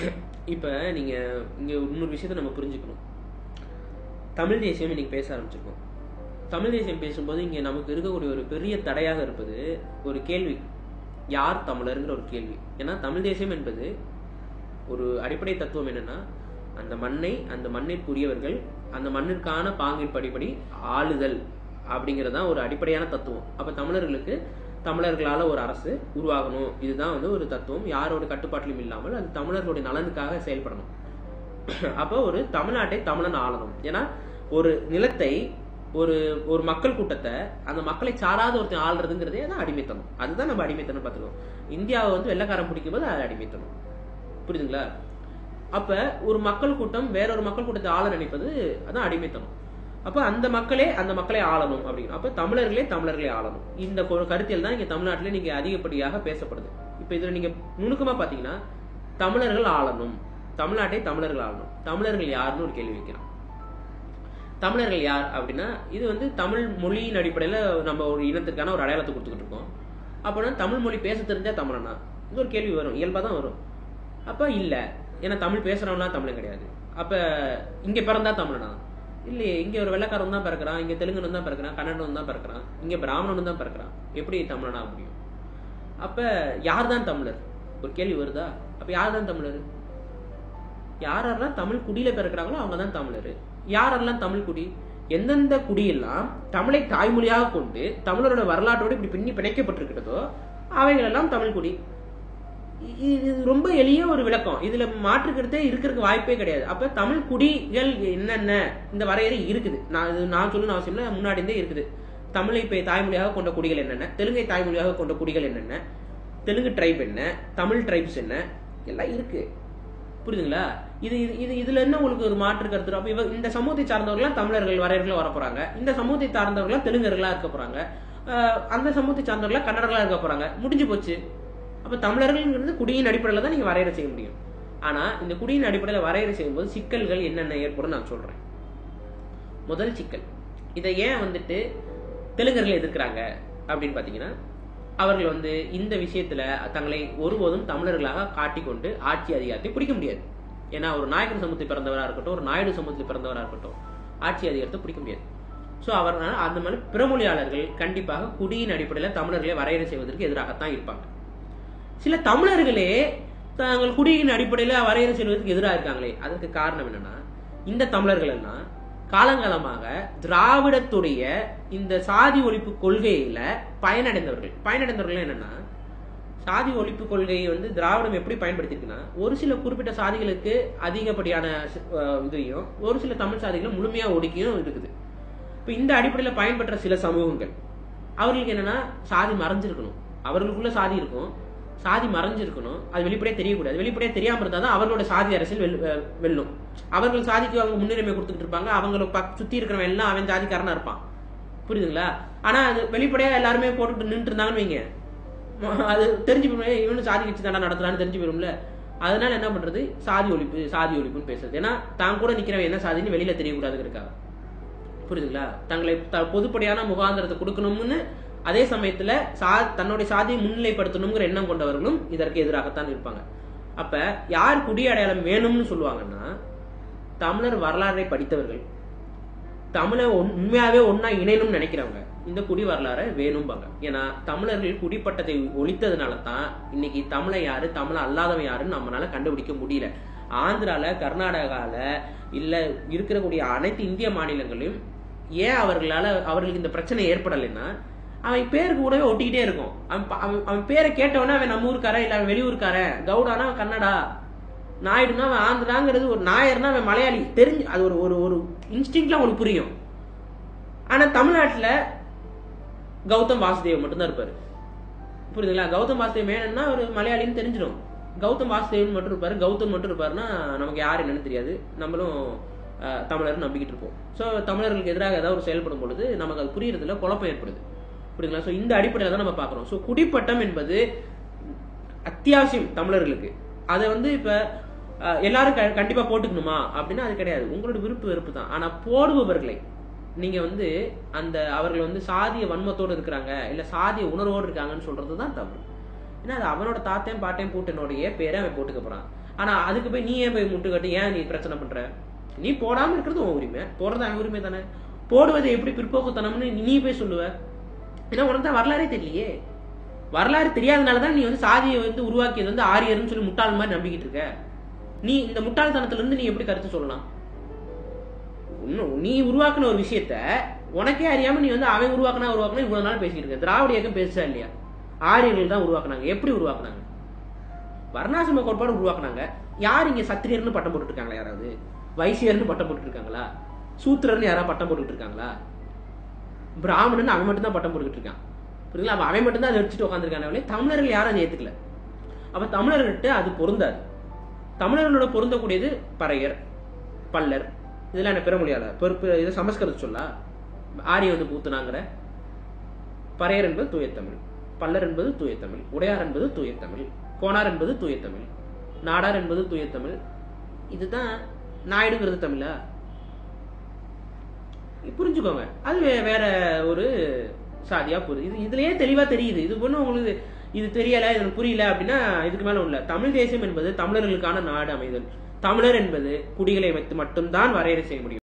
இப்போ நீங்கள் இங்கே இன்னொரு விஷயத்த நம்ம புரிஞ்சுக்கணும். தமிழ் தேசியம் இன்னைக்கு பேச ஆரம்பிச்சிருக்கோம். தமிழ் தேசியம் பேசும்போது இங்கே நமக்கு இருக்கக்கூடிய ஒரு பெரிய தடையாக இருப்பது ஒரு கேள்வி, யார் தமிழருங்கிற ஒரு கேள்வி. ஏன்னா தமிழ் தேசியம் என்பது ஒரு அடிப்படை தத்துவம் என்னன்னா, அந்த மண்ணை அந்த மண்ணிற்குரியவர்கள் அந்த மண்ணிற்கான பாங்கின் படிப்படி ஆளுதல் அப்படிங்கிறதான் ஒரு அடிப்படையான தத்துவம். அப்போ தமிழர்களுக்கு தமிழர்களால் ஒரு அரசு உருவாகணும், இதுதான் வந்து ஒரு தத்துவம். யாரோட கட்டுப்பாட்டிலும் இல்லாமல் அது தமிழர்களுடைய நலனுக்காக செயல்படணும். அப்போ ஒரு தமிழ்நாட்டை தமிழன் ஆளணும். ஏன்னா ஒரு நிலத்தை ஒரு ஒரு மக்கள் கூட்டத்தை அந்த மக்களை சாராத ஒருத்தன் ஆள்றதுங்கிறதே தான் அடிமைத்தனம். அதுதான் நம்ம அடிமைத்தனம் பார்த்துக்கோம். இந்தியாவை வந்து வெள்ளைக்காரன் பிடிக்கும் போது அது அடிமைத்தனம், புரியுதுங்களா? அப்ப ஒரு மக்கள் கூட்டம் வேறொரு மக்கள் கூட்டத்தை ஆள நினைப்பது அதான் அடிமைத்தனம். அப்ப அந்த மக்களை ஆளணும் அப்படின்னு, அப்ப தமிழர்களே ஆளணும். இந்த கருத்தியல் தான் இங்க தமிழ்நாட்டிலே நீங்க அதிகப்படியாக பேசப்படுது. இப்ப இதுல நீங்க நுணுக்கமா பாத்தீங்கன்னா, தமிழர்கள் ஆளணும், தமிழ்நாட்டை தமிழர்கள் ஆளணும். தமிழர்கள் யாருன்னு ஒரு கேள்வி வைக்கிறான். தமிழர்கள் யார் அப்படின்னா, இது வந்து தமிழ் மொழியின் அடிப்படையில நம்ம ஒரு இனத்துக்கான ஒரு அடையாளத்தை கொடுத்துக்கிட்டு இருக்கோம். அப்படின்னா தமிழ் மொழி பேச தெரிஞ்சா தமிழனா, இது ஒரு கேள்வி வரும், இயல்பா தான் வரும். அப்ப இல்ல, ஏன்னா தமிழ் பேசுறவனா தமிழன் கிடையாது. அப்ப இங்க பிறந்தா தமிழனா? இல்லையே, இங்க ஒரு வெள்ளைக்காரன் தான் பிறக்கிறான், இங்க தெலுங்கன் தான் பிறக்கிறான், கன்னடன் தான் பிறக்கிறான், இங்க பிராமணன் தான் பிறக்கிறான், எப்படி தமிழனா முடியும்? அப்ப யார் தான் தமிழர் ஒரு கேள்வி வருதா? அப்ப யார் தான் தமிழர்? யாரெல்லாம் தமிழ் குடியில பிறக்கிறாங்களோ அவங்க தான் தமிழர். யாரெல்லாம் தமிழ் குடி, எந்தெந்த குடியெல்லாம் தமிழை தாய்மொழியாக கொண்டு தமிழரோட வரலாற்றோடு இப்படி பின்னி பிணைக்கப்பட்டிருக்கிறதோ அவைகளெல்லாம் தமிழ் குடி. இது ரொம்ப எளிய ஒரு விளக்கம், இதுல மாற்றுக்கிறதே இருக்கிறதுக்கு வாய்ப்பே கிடையாது. அப்ப தமிழ் குடிகள் என்னென்ன இந்த வரையறை இருக்குது. நான் சொல்லணும் அவசியம் இல்லை, முன்னாடி இருந்தே இருக்குது. தமிழை தாய்மொழியாக கொண்ட குடிகள் என்னென்ன, தெலுங்கை தாய்மொழியாக கொண்ட குடிகள் என்னென்ன, தெலுங்கு ட்ரைப் என்ன, தமிழ் ட்ரைப்ஸ் என்ன, எல்லாம் இருக்கு, புரியுதுங்களா? இதுல என்ன உங்களுக்கு ஒரு மாற்று கருத்து? அப்ப இந்த சமூகத்தை சார்ந்தவர்களா தமிழர்கள் வரையறைகள் வர போறாங்க, இந்த சமூகத்தை சார்ந்தவர்களா தெலுங்கர்களா இருக்க போறாங்க, அந்த சமூகத்தை சார்ந்தவர்களா கன்னடர்களா இருக்க போறாங்க, முடிஞ்சு போச்சு. அப்ப தமிழர்கள்ங்கிறது குடியின் அடிப்படையில தான் நீங்க வரையறை செய்ய முடியும். ஆனா இந்த குடியின் அடிப்படையில வரையறை செய்யும்போது சிக்கல்கள் என்னென்ன ஏற்படும் நான் சொல்றேன். முதல் சிக்கல், இதை ஏன் வந்துட்டு தெலுங்கர்கள் எதிர்க்கிறாங்க அப்படின்னு பாத்தீங்கன்னா, அவர்கள் வந்து இந்த விஷயத்துல தங்களை ஒருபோதும் தமிழர்களாக காட்டிக்கொண்டு ஆட்சி அதிகாரத்தை பிடிக்க முடியாது. ஏன்னா ஒரு நாயக்கர் சமூகத்தை பிறந்தவரா இருக்கட்டும், ஒரு நாயுடு சமூகத்தில் பிறந்தவரா இருக்கட்டும், ஆட்சி அதிகாரத்தை பிடிக்க முடியாது. சோ அவர்கள் அந்த மாதிரி பிறமொழியாளர்கள் கண்டிப்பாக குடியின் அடிப்படையில தமிழர்களை வரையறை செய்வதற்கு எதிராகத்தான் இருப்பாங்க. சில தமிழர்களே தாங்கள் குடியின் அடிப்படையில வரையறை செய்வதற்கு எதிராக இருக்காங்களே, அதற்கு காரணம் என்னன்னா, இந்த தமிழர்கள் எல்லாம் காலங்காலமாக திராவிடத்துடைய இந்த சாதி ஒழிப்பு கொள்கையில பயனடைந்தவர்கள் என்னன்னா, சாதி ஒழிப்பு கொள்கையை வந்து திராவிடம் எப்படி பயன்படுத்திருக்குன்னா, ஒரு சில குறிப்பிட்ட சாதிகளுக்கு அதிகப்படியான இதையும் ஒரு சில தமிழ் சாதிகளும் முழுமையா ஒடுக்கியும் இருக்குது. இப்ப இந்த அடிப்படையில பயன்பெற்ற சில சமூகங்கள் அவர்களுக்கு என்னன்னா, சாதி மறைஞ்சிருக்கணும், அவர்களுக்குள்ள சாதி இருக்கும், சாதி மறைஞ்சிருக்கணும், அது வெளிப்படையே தெரியக்கூடாது. வெளிப்படையே தெரியாம இருந்தா தான் அவர்களோட சாதி அரசியல் வெல்லும். அவர்கள் சாதிக்கு அவங்க முன்னுரிமை கொடுத்துட்டு இருப்பாங்க, அவங்களுக்கு சுத்தி இருக்கிறவன் எல்லாம் அவன் ஜாதிக்காரனா இருப்பான், புரியுதுங்களா? ஆனா அது வெளிப்படையா எல்லாருமே போட்டுட்டு நின்று இருந்தாங்கன்னு வைங்க, அது தெரிஞ்சு போயிடும், இவனு சாதி கட்சி தாண்டா நடத்துறான்னு தெரிஞ்சு போயிடும்ல. அதனால என்ன பண்றது, சாதி ஒழிப்புன்னு பேசுறது. ஏன்னா தான் கூட நிக்கிறவன் என்ன சாதின்னு வெளியில தெரியக்கூடாதுங்கிறதுக்காக, புரியுதுங்களா? தங்களை பொதுப்படையான முகாந்திரத்தை கொடுக்கணும்னு அதே சமயத்துல தன்னுடைய சாதியை முன்னிலைப்படுத்தணுங்கிற எண்ணம் கொண்டவர்களும் இதற்கு எதிராகத்தான் இருப்பாங்க. அப்ப யார் குடி அடையாளம் வேணும்னு சொல்லுவாங்கன்னா, தமிழர் வரலாறை படித்தவர்கள், தமிழை உண்மையாவே ஒன்னா இணையணும்னு நினைக்கிறவங்க இந்த குடி வரலாறை வேணும்பாங்க. ஏன்னா தமிழர்கள் குடிப்பட்டத்தை ஒழித்ததுனால தான் இன்னைக்கு தமிழை யாரு தமிழ அல்லாதவன் யாருன்னு நம்மளால கண்டுபிடிக்க முடியல. ஆந்திரால, கர்நாடகால இல்ல இருக்கக்கூடிய அனைத்து இந்திய மாநிலங்களையும் ஏன் அவர்களுக்கு இந்த பிரச்சனை ஏற்படலைன்னா, அவன் பேருக்கு கூடவே ஒட்டிக்கிட்டே இருக்கும். அவன் பேரை கேட்டவனா அவன் நம்ம ஊருக்காரன், இல்ல அவன் வெளியூருக்காரன், கவுடானா அவன் கன்னடா, நாயுடுனா அவன் ஆந்திராங்கிறது, ஒரு நாயர்னா அவன் மலையாளி, தெரிஞ்சு அது ஒரு ஒரு இன்ஸ்டிங்க்ட்ல அவனுக்கு புரியும். ஆனா தமிழ்நாட்டுல கௌதம் வாசுதேவ் மட்டும்தான் இருப்பாரு, புரியுதுங்களா? கௌதம் வாசுதேவ் மேனன்னா ஒரு மலையாளின்னு தெரிஞ்சிடும். கௌதம் வாசுதேவன் மட்டும் இருப்பாரு, கௌதம் மட்டும் இருப்பாருன்னா நமக்கு யாரு என்னன்னு தெரியாது, நம்மளும் தமிழர் நம்பிக்கிட்டு இருப்போம். ஸோ தமிழர்களுக்கு எதிராக ஏதாவது ஒரு செயல்படும் பொழுது நமக்கு அது புரியறதுல குழப்பம் ஏற்படுது, புரியுதுங்களா? ஸோ இந்த அடிப்படையில் தான் நம்ம பார்க்குறோம். ஸோ குடிப்பட்டம் என்பது அத்தியாவசியம் தமிழர்களுக்கு. அதை வந்து இப்போ எல்லாரும் கண்டிப்பாக போட்டுக்கணுமா அப்படின்னா அது கிடையாது, உங்களோட வெறுப்பு தான். ஆனால் போடுபவர்களை நீங்கள் வந்து அவர்கள் வந்து சாதிய வன்மத்தோடு இருக்கிறாங்க, இல்லை சாதிய உணர்வோடு இருக்காங்கன்னு சொல்றது தான் தவறு. ஏன்னா அது அவனோட தாத்தையும் பாட்டையும் பூட்டனுடைய பேரை அவன் போட்டுக்க போகிறான். ஆனா அதுக்கு போய் நீ ஏன் போய் முட்டுக்கட்டு ஏன் நீ பிரச்சனை பண்ற? நீ போடாம இருக்கிறது உன் உரிமை, போடுறது அவன் உரிமை தானே. போடுவது எப்படி பிற்போக்குத்தனம்னு நீ போய் சொல்லுவ? ஏன்னா உனக்கு தான் வரலாறே தெரியலையே. வரலாறு தெரியாதனாலதான் நீ சாதியை உருவாக்கியது ஆரியர்னு சொல்லி முட்டாள் மாதிரி நம்பிக்கிட்டு இருக்க. நீ இந்த முட்டாள்தனத்துல இருந்து நீ எப்படி கருத்து சொல்லலாம்? நீ உருவாக்குன ஒரு விஷயத்த உனக்கே அறியாம நீ அவன் உருவாக்குனா இவ்வளவு நாள் பேசிட்டு இருக்க. திராவிட இயக்கம் பேசுச்சா இல்லையா? ஆரியர்கள் தான் உருவாக்குனாங்க. எப்படி உருவாக்குனாங்க? வர்ணாசிரம கோட்பாடு உருவாக்குனாங்க. யார் இங்க சத்திரியர்னு பட்டம் போட்டுட்டு இருக்காங்களா? யாராவது வைசியர்னு பட்டம் போட்டுட்டு இருக்காங்களா? சூத்திரர்னு யாராவது பட்டம் போட்டுட்டு இருக்காங்களா? பிராமணன் அவன் மட்டும் தான் பட்டம் போட்டுக்கிட்டு இருக்கான். புரியுங்களா? அவன் மட்டும் தான் அதை எடுத்துட்டு உட்காந்துருக்கானே. தமிழர்கள் யாரும் அதை ஏத்துக்கல. அப்ப தமிழர்கள்ட்ட அது பொருந்தாது. தமிழர்களோட பொருந்தக்கூடியது பறையர், பல்லர், இதெல்லாம் என்ன பெற முடியாத பொறுப்பு. இதை சமஸ்கிருத சொல்லா? ஆரிய பூத்துனாங்கிற. பறையர் என்பது தூய தமிழ், பல்லர் என்பது தூய தமிழ், உடையார் என்பது தூய தமிழ், கோனார் என்பது தூய தமிழ், நாடார் என்பது தூய தமிழ். இதுதான் நாயுடுங்கிறது தமிழா? புரிஞ்சுக்கோங்க. அது வேற ஒரு சாதியா புரியுது. இதுலயே தெளிவா தெரியுது. இது ஒண்ணு உங்களுக்கு இது தெரியல, இது புரியல அப்படின்னா இதுக்கு மேல உள்ள தமிழ் தேசியம் என்பது தமிழர்களுக்கான நாடு அமைதல். தமிழர் என்பது குடிகளை வைத்து மட்டும்தான் வரையறை செய்ய முடியும்.